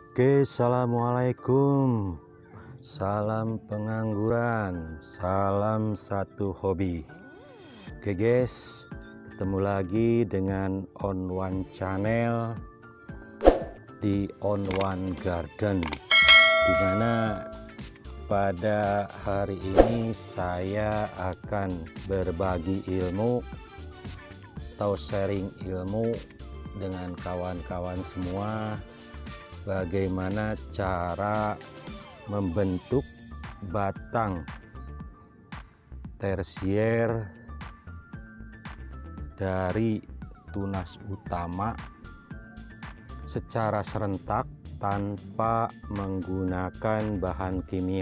Oke, assalamualaikum. Salam pengangguran, salam satu hobi. Oke guys, ketemu lagi dengan On One Channel di On One Garden, dimana pada hari ini saya akan berbagi ilmu atau sharing ilmu dengan kawan-kawan semua, bagaimana cara membentuk batang tersier dari tunas utama secara serentak tanpa menggunakan bahan kimia.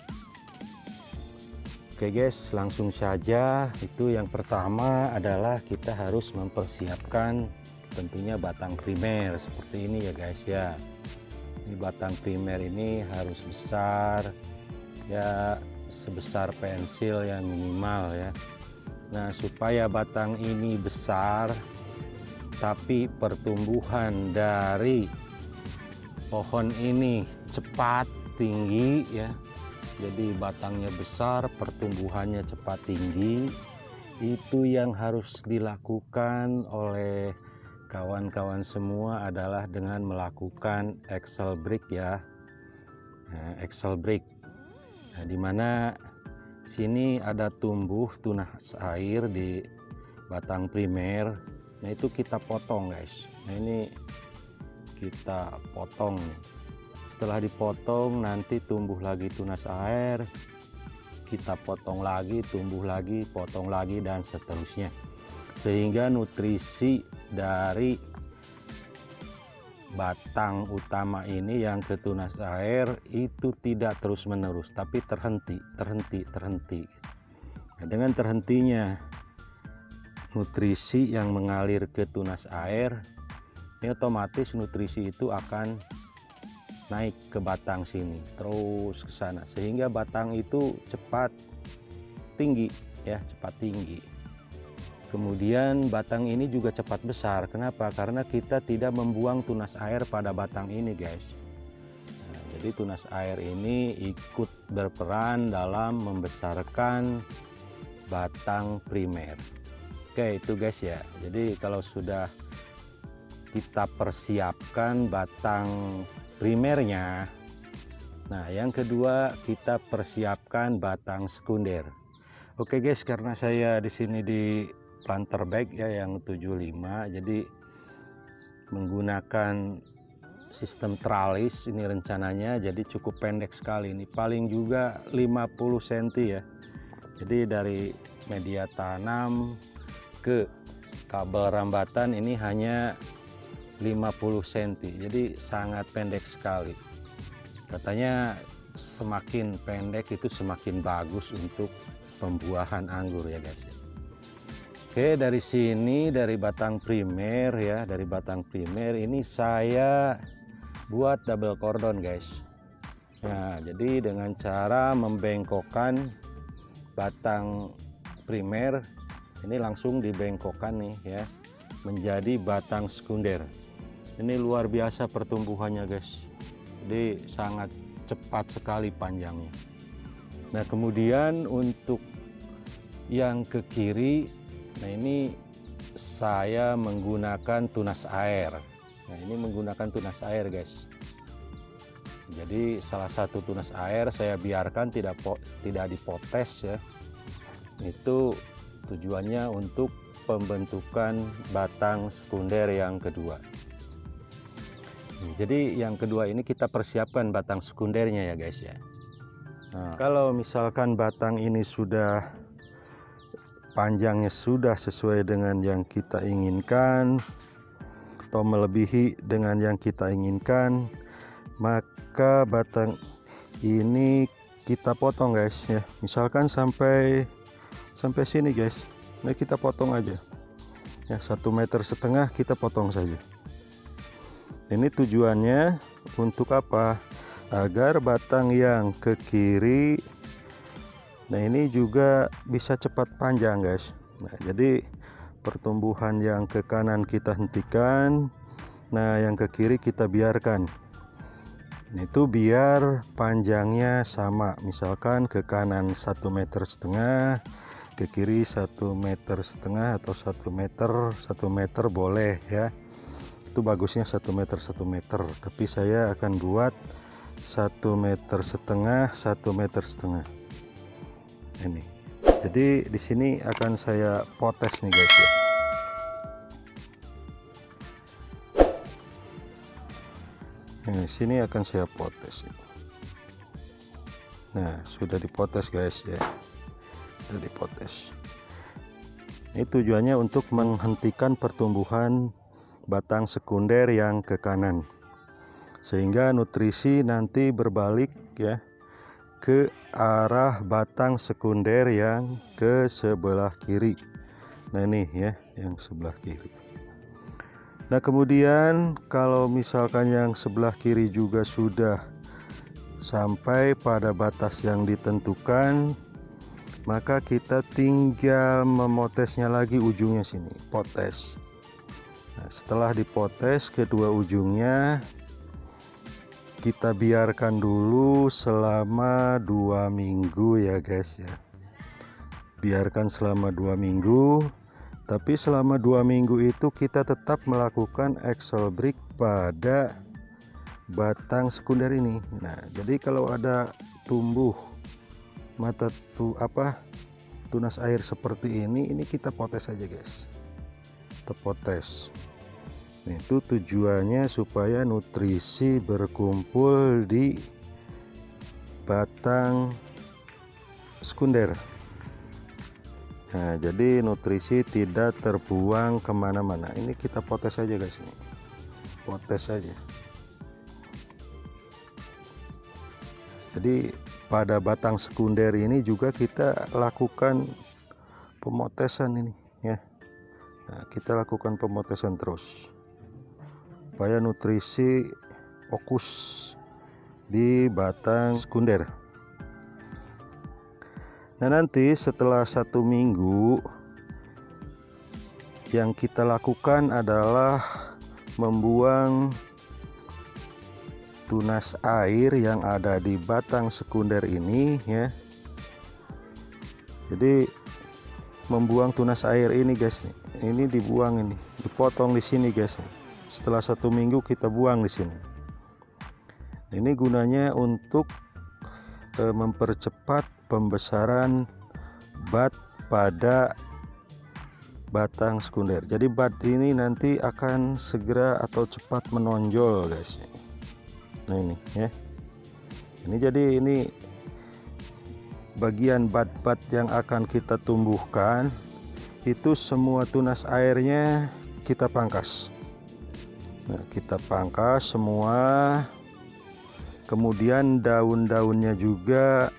Oke guys, langsung saja. Itu yang pertama adalah kita harus mempersiapkan tentunya batang primer seperti ini ya guys ya. Ini batang primer ini harus besar ya, sebesar pensil yang minimal ya. Nah, supaya batang ini besar tapi pertumbuhan dari pohon ini cepat tinggi ya, jadi batangnya besar, pertumbuhannya cepat tinggi, itu yang harus dilakukan oleh kawan-kawan semua adalah dengan melakukan Excel brick ya. Nah, Excel brick, nah, dimana sini ada tumbuh tunas air di batang primer. Nah, itu kita potong guys. Nah, ini kita potong. Setelah dipotong nanti tumbuh lagi tunas air, kita potong lagi, tumbuh lagi, potong lagi, dan seterusnya, sehingga nutrisi dari batang utama ini yang ke tunas air itu tidak terus menerus tapi terhenti. Nah, dengan terhentinya nutrisi yang mengalir ke tunas air, ini otomatis nutrisi itu akan naik ke batang sini terus ke sana, sehingga batang itu cepat tinggi ya, cepat tinggi. Kemudian batang ini juga cepat besar. Kenapa? Karena kita tidak membuang tunas air pada batang ini guys. Nah, jadi tunas air ini ikut berperan dalam membesarkan batang primer. Oke, itu guys ya. Jadi kalau sudah kita persiapkan batang primernya, nah yang kedua kita persiapkan batang sekunder. Oke guys, karena saya di sini di planter bag ya yang 75, jadi menggunakan sistem tralis ini rencananya, jadi cukup pendek sekali. Ini paling juga 50 cm ya. Jadi dari media tanam ke kabel rambatan ini hanya 50 cm, jadi sangat pendek sekali. Katanya semakin pendek itu semakin bagus untuk pembuahan anggur ya guys. Oke, dari sini dari batang primer ya, dari batang primer ini saya buat double cordon guys. Nah, jadi dengan cara membengkokkan batang primer ini, langsung dibengkokkan nih ya menjadi batang sekunder. Ini luar biasa pertumbuhannya guys, jadi sangat cepat sekali panjangnya. Nah, kemudian untuk yang ke kiri, nah ini saya menggunakan tunas air. Nah, ini menggunakan tunas air guys. Jadi salah satu tunas air saya biarkan tidak dipotes ya. Itu tujuannya untuk pembentukan batang sekunder yang kedua. Jadi yang kedua ini kita persiapkan batang sekundernya ya guys ya. Nah, kalau misalkan batang ini sudah panjangnya sudah sesuai dengan yang kita inginkan atau melebihi dengan yang kita inginkan, maka batang ini kita potong guys ya. Misalkan sampai sini guys. Nah, kita potong aja ya, 1,5 meter kita potong saja. Ini tujuannya untuk apa? Agar batang yang ke kiri, nah ini juga bisa cepat panjang guys. Nah, jadi pertumbuhan yang ke kanan kita hentikan, nah yang ke kiri kita biarkan. Itu biar panjangnya sama, misalkan ke kanan 1,5 meter, ke kiri 1,5 meter atau 1 meter boleh ya. Itu bagusnya 1 meter, tapi saya akan buat 1,5 meter, 1,5 meter ini. Jadi di sini akan saya potes nih guys ya. Nah, sini akan saya potes. Nah, sudah dipotes guys ya. Sudah dipotes. Ini tujuannya untuk menghentikan pertumbuhan batang sekunder yang ke kanan. Sehingga nutrisi nanti berbalik ya ke arah batang sekunder yang ke sebelah kiri. Nah, ini ya, yang sebelah kiri. Nah, kemudian kalau misalkan yang sebelah kiri juga sudah sampai pada batas yang ditentukan, maka kita tinggal memotesnya lagi ujungnya sini, potes. Nah, setelah dipotes kedua ujungnya, kita biarkan dulu selama 2 minggu ya guys ya. Biarkan selama 2 minggu. Tapi selama 2 minggu itu kita tetap melakukan axle break pada batang sekunder ini. Nah, jadi kalau ada tumbuh tunas air seperti ini kita potes aja guys. Kita potes. Nah, itu tujuannya supaya nutrisi berkumpul di batang sekunder. Nah, jadi nutrisi tidak terbuang kemana-mana. Ini kita potes saja guys, ini potes saja. Jadi pada batang sekunder ini juga kita lakukan pemotesan ini ya. Nah, kita lakukan pemotesan terus supaya nutrisi fokus di batang sekunder. Nah, nanti setelah 1 minggu yang kita lakukan adalah membuang tunas air yang ada di batang sekunder ini ya. Jadi membuang tunas air ini guys, ini dibuang, ini dipotong di sini guys. Setelah 1 minggu kita buang di sini. Ini gunanya untuk mempercepat pembesaran bat pada batang sekunder. Jadi bat ini nanti akan segera atau cepat menonjol guys. Nah, ini ya. Ini bagian bat-bat yang akan kita tumbuhkan itu semua tunas airnya kita pangkas. Nah, kita pangkas semua. Kemudian daun-daunnya juga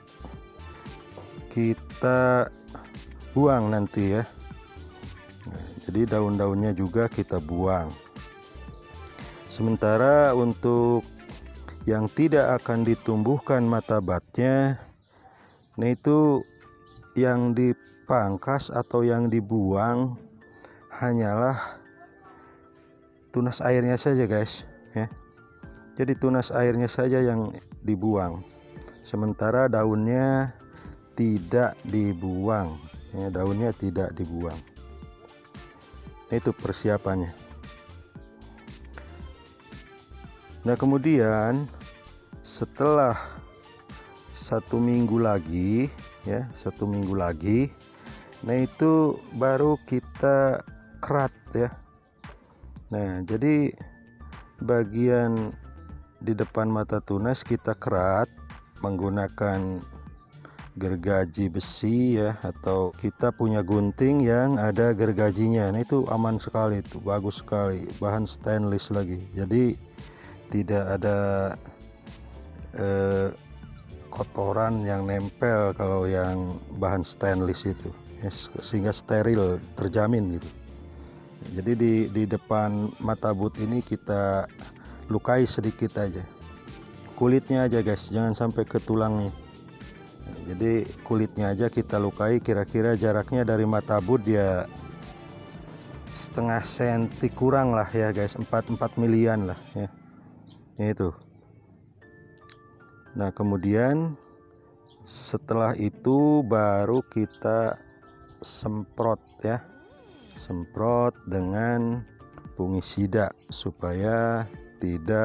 kita buang nanti ya. Nah, jadi daun-daunnya juga kita buang. Sementara untuk yang tidak akan ditumbuhkan mata batnya, nah itu yang dipangkas atau yang dibuang hanyalah tunas airnya saja guys ya. Jadi tunas airnya saja yang dibuang, sementara daunnya tidak dibuang ya, daunnya tidak dibuang. Itu persiapannya. Nah, kemudian setelah 1 minggu lagi ya, 1 minggu lagi, nah itu baru kita kerat ya. Nah, jadi bagian di depan mata tunas kita kerat menggunakan gergaji besi ya, atau kita punya gunting yang ada gergajinya. Nah, itu aman sekali, itu bagus sekali, bahan stainless lagi, jadi tidak ada kotoran yang nempel kalau yang bahan stainless itu ya, sehingga steril, terjamin gitu. Jadi di depan mata but ini kita lukai sedikit aja, kulitnya aja guys, jangan sampai ke tulangnya. Nah, jadi kulitnya aja kita lukai, kira-kira jaraknya dari mata but ya setengah senti kurang lah ya guys, 4 milian lah ya. Itu Nah, kemudian setelah itu baru kita semprot ya, semprot dengan fungisida supaya tidak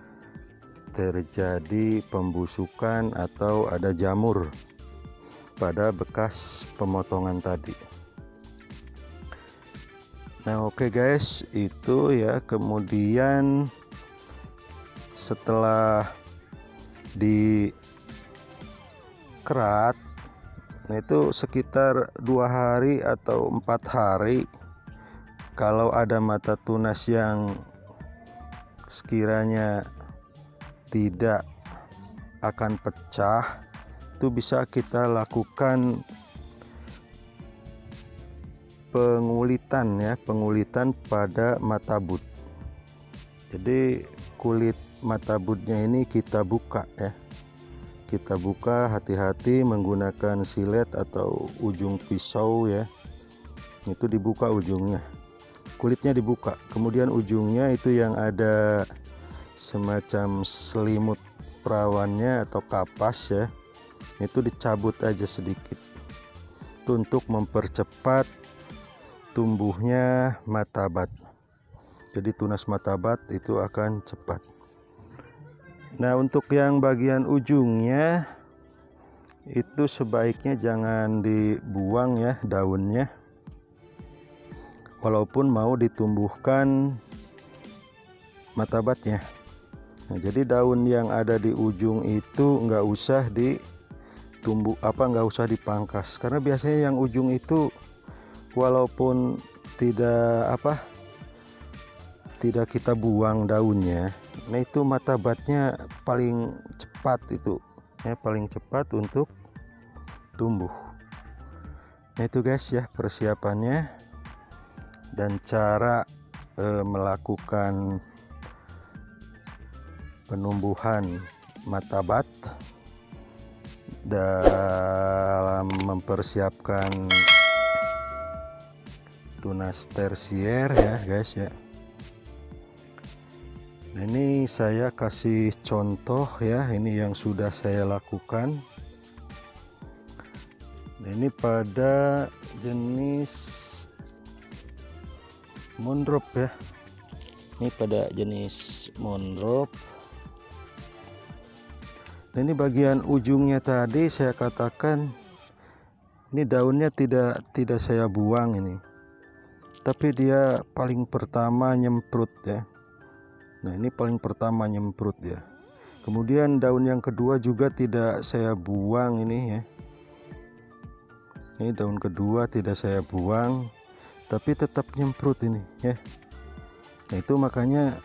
terjadi pembusukan atau ada jamur pada bekas pemotongan tadi. Nah, oke guys, itu ya. Kemudian setelah dikerat, nah itu sekitar 2 hari atau 4 hari. Kalau ada mata tunas yang sekiranya tidak akan pecah, itu bisa kita lakukan pengulitan ya, pengulitan pada mata but. Jadi kulit mata butnya ini kita buka ya, kita buka hati-hati menggunakan silet atau ujung pisau ya. Itu dibuka ujungnya, kulitnya dibuka, kemudian ujungnya itu yang ada semacam selimut perawannya atau kapas ya, itu dicabut aja sedikit. Itu untuk mempercepat tumbuhnya matabat. Jadi tunas matabat itu akan cepat. Nah, untuk yang bagian ujungnya itu sebaiknya jangan dibuang ya daunnya, walaupun mau ditumbuhkan matabatnya. Nah, jadi daun yang ada di ujung itu nggak usah nggak usah dipangkas, karena biasanya yang ujung itu walaupun tidak kita buang daunnya, nah itu matabatnya paling cepat itu ya, paling cepat untuk tumbuh. Nah itu guys ya persiapannya dan cara melakukan penumbuhan matabat dalam mempersiapkan tunas tersier ya guys ya. Nah, ini saya kasih contoh ya, ini yang sudah saya lakukan. Nah, ini pada jenis monrop ya, ini pada jenis monrop. Nah, ini bagian ujungnya tadi saya katakan ini daunnya tidak saya buang ini, tapi dia paling pertama nyemprut ya. Nah, ini paling pertama nyemprut ya. Kemudian daun yang kedua juga tidak saya buang ini ya. Ini daun kedua tidak saya buang, tapi tetap nyemprut ini ya. Nah, itu makanya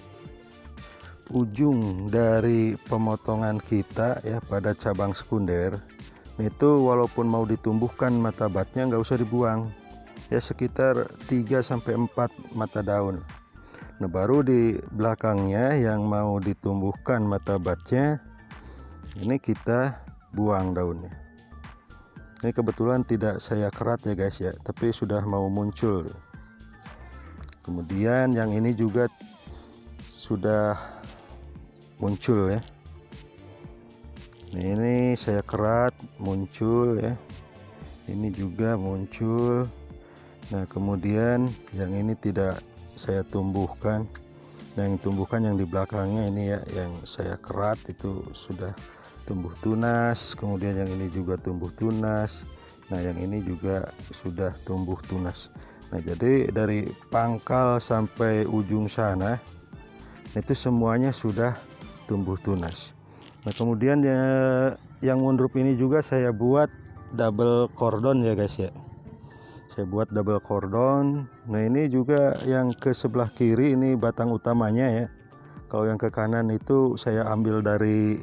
ujung dari pemotongan kita ya pada cabang sekunder itu walaupun mau ditumbuhkan matabatnya nggak usah dibuang ya, sekitar 3-4 mata daun. Nah, baru di belakangnya yang mau ditumbuhkan matabatnya ini kita buang daunnya. Ini kebetulan tidak saya kerat ya guys ya, tapi sudah mau muncul. Kemudian yang ini juga sudah muncul ya. Nah, ini saya kerat muncul ya, ini juga muncul. Nah, kemudian yang ini tidak saya tumbuhkan. Nah, yang tumbuhkan yang di belakangnya ini ya, yang saya kerat itu sudah tumbuh tunas. Kemudian yang ini juga tumbuh tunas. Nah, yang ini juga sudah tumbuh tunas. Nah, jadi dari pangkal sampai ujung sana itu semuanya sudah tumbuh tunas. Nah, kemudian ya, yang monrop ini juga saya buat double cordon ya guys ya. Saya buat double cordon. Nah, ini juga yang ke sebelah kiri ini batang utamanya ya. Kalau yang ke kanan itu saya ambil dari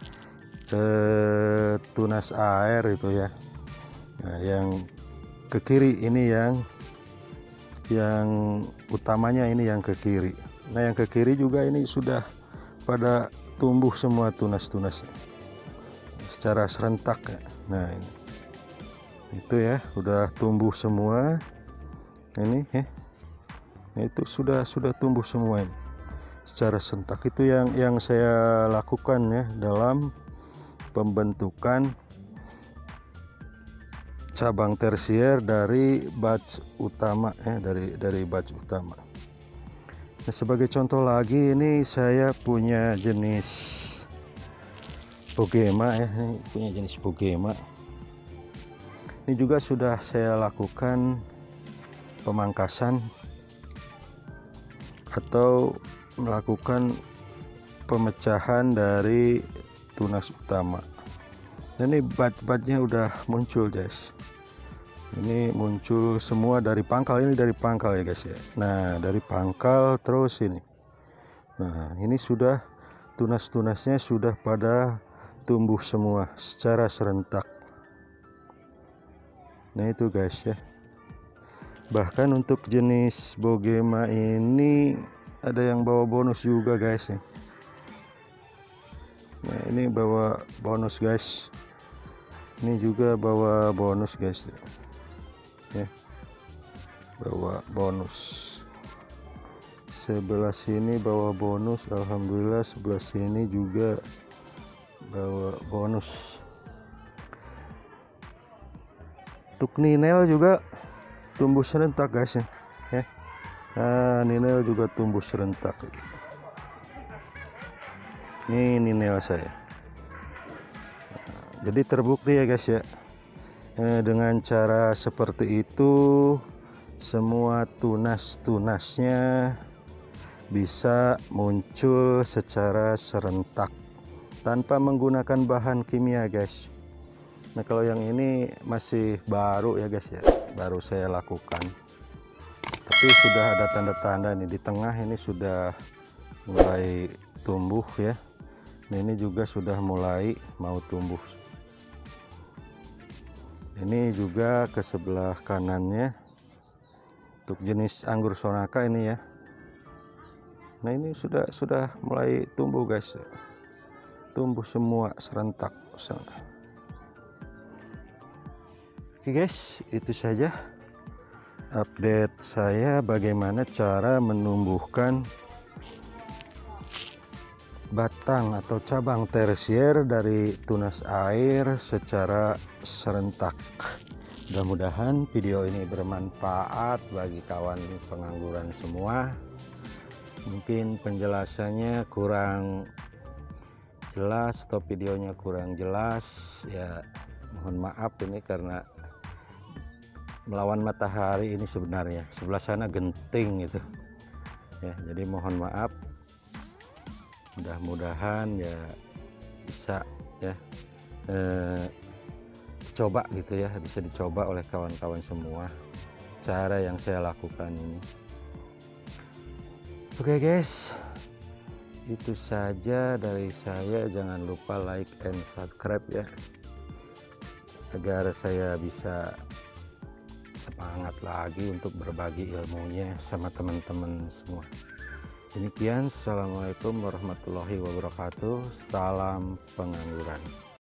tunas air itu ya. Nah, yang ke kiri ini yang utamanya ini yang ke kiri. Nah, yang ke kiri juga ini sudah pada tumbuh semua tunas-tunasnya secara serentak ya. Nah, ini itu ya udah tumbuh semua ini ya. Nah, itu sudah tumbuh semua ini secara sentak. Itu yang saya lakukan ya dalam pembentukan cabang tersier dari batch utama ya, dari batch utama. Nah, sebagai contoh lagi, ini saya punya jenis Bogema ya, ini punya jenis Bogema. Ini juga sudah saya lakukan pemangkasan atau melakukan pemecahan dari tunas utama. Dan ini bat-batnya udah muncul guys. Ini muncul semua dari pangkal, ini dari pangkal ya guys ya. Nah, dari pangkal terus ini. Nah, ini sudah tunas-tunasnya sudah pada tumbuh semua secara serentak. Nah, itu guys ya. Bahkan untuk jenis Bogema ini ada yang bawa bonus juga guys ya. Nah, ini bawa bonus guys. Ini juga bawa bonus guys ya. Bawa bonus. Sebelah sini bawa bonus, alhamdulillah. Sebelah sini juga bawa bonus. Untuk ninel juga tumbuh serentak guys ya. Nah, ninel juga tumbuh serentak. Ini ninel saya. Jadi terbukti ya guys ya, dengan cara seperti itu semua tunas-tunasnya bisa muncul secara serentak tanpa menggunakan bahan kimia guys. Nah, kalau yang ini masih baru ya guys ya, baru saya lakukan, tapi sudah ada tanda-tanda nih di tengah ini sudah mulai tumbuh ya. Nah, ini juga sudah mulai mau tumbuh. Ini juga ke sebelah kanannya untuk jenis anggur Sonaka ini ya. Nah, ini sudah mulai tumbuh guys, tumbuh semua serentak. Oke guys, itu saja update saya bagaimana cara menumbuhkan batang atau cabang tersier dari tunas air secara serentak. Mudah-mudahan video ini bermanfaat bagi kawan pengangguran semua. Mungkin penjelasannya kurang jelas atau videonya kurang jelas ya, mohon maaf ini karena melawan matahari ini sebenarnya, sebelah sana genting gitu ya, jadi mohon maaf. Mudah-mudahan ya bisa ya coba gitu ya, bisa dicoba oleh kawan-kawan semua cara yang saya lakukan ini. Oke guys, itu saja dari saya. Jangan lupa like and subscribe ya, agar saya bisa semangat lagi untuk berbagi ilmunya sama teman-teman semua. Demikian, assalamualaikum warahmatullahi wabarakatuh. Salam pengangguran.